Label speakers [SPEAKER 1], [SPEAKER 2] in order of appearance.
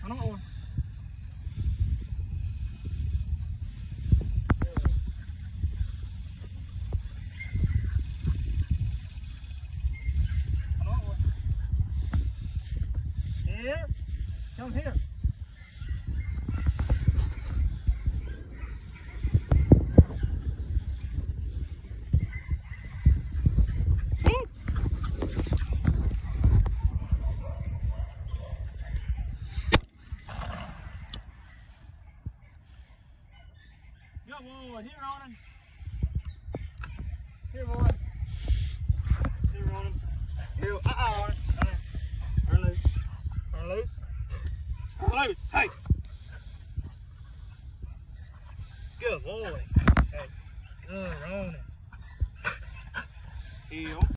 [SPEAKER 1] Come on. Here. Come here. Good boy. Here, Ronin. Here, boy. Here, Ronin. Here. Ronin. Turn loose. Turn loose. Turn loose. Hey. Good boy. Okay. Good, Ronin.